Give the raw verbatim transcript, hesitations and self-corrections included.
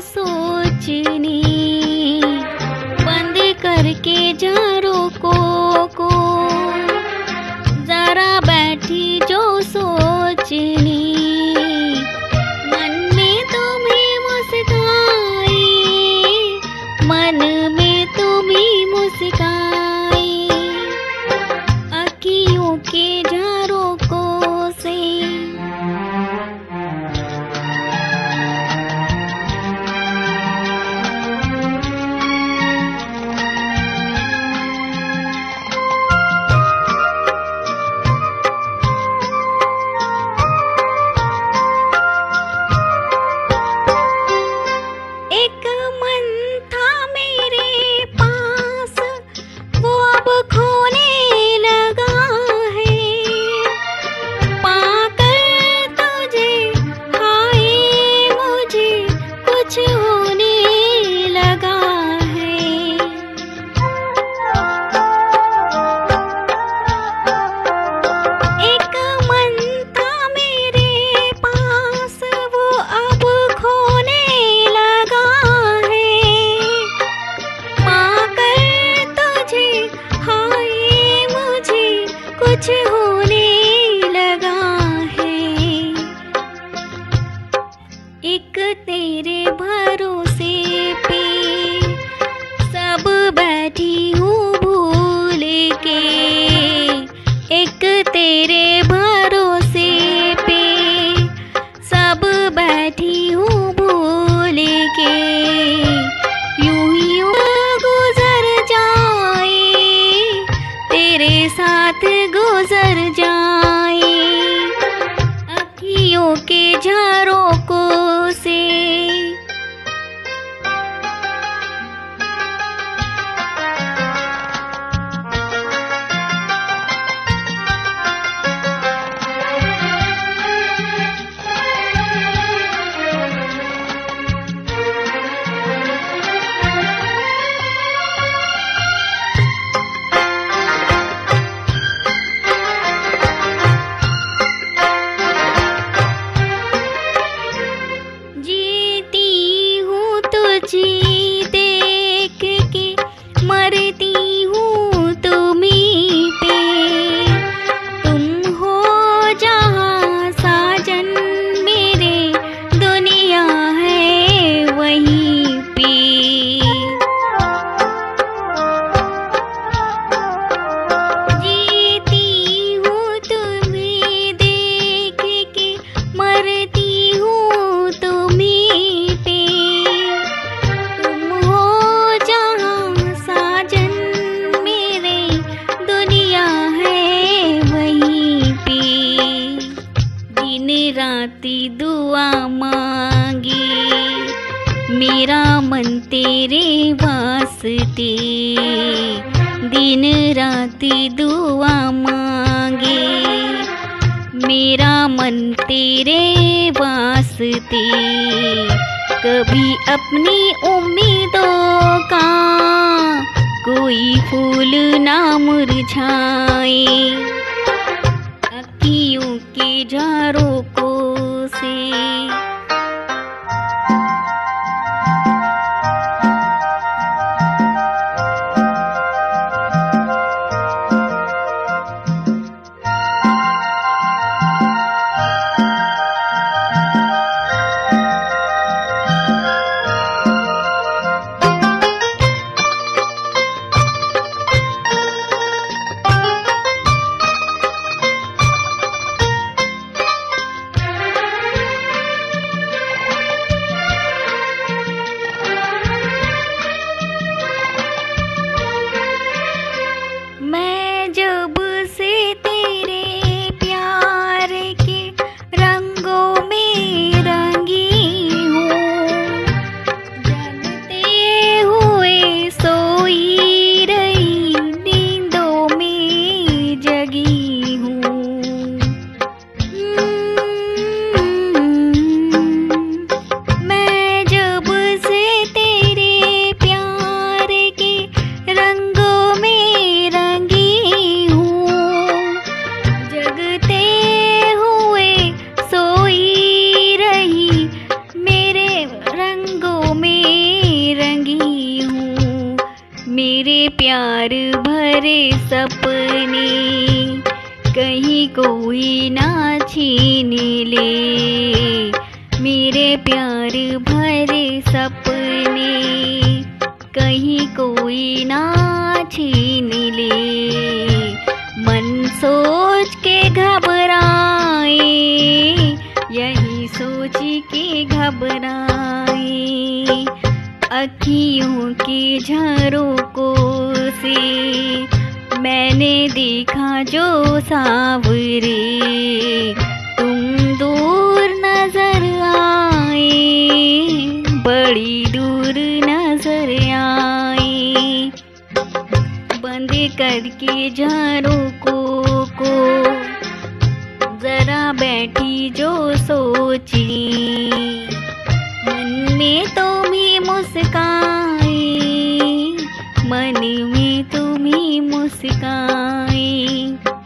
सोचने, बंद करके झारों को को जरा बैठी जो सोचने, मन में तुम्हें मुस्काई, मन में तुम्हें मुस्काई, अखियों के झारों को से। एक मन था मेरे पास, वो अब खोने लगा है, पाकर तुझे हाय मुझे कुछ होने लगा है। एक मन था मेरे पास, वो अब खोने लगा है, पाकर तुझे हाय मुझे कुछ होने लगा है। एक तेरे भरोसे पे सब बैठी हूँ भूल के, एक तेरे भरोसे पे सब बैठी हूँ भूल के, यूं ही यूं गुजर जाए, तेरे साथ गुजर जाए, अखियों के झारों को से। जीती हूँ तुझी देख के, मरती हूँ तुम्हीं पे, तुम हो जहाँ साजन मेरे, दुनिया है वहीं पे। जीती हूँ तुम्हें देख के, मरती हूँ तुम्हीं पे, तुम हो जहाँ साजन मेरे, दुनिया है वहीं पे। दिन राती दुआ मांगी, मेरा मन तेरे वास्ते, दिन राती दुआ मांगे, मेरा मन तेरे वास्ते। कभी अपनी उम्मीदों का कोई फूल ना मुरझाए, अखियों के झारों को से। सपने कहीं कोई ना छीन ले, मेरे प्यार भरे सपने कहीं कोई ना छीन ले। मन सोच के घबराए, यही सोच के घबराए, अखियों की झरोकों से मैंने देखा जो सावरे, तुम दूर नजर आए, बड़ी दूर नजर आए। बंद करके झरोकों को जरा बैठी जो सोची, मन में तुम्ही मुस्काए, मन में तुम्ही मुस्काए।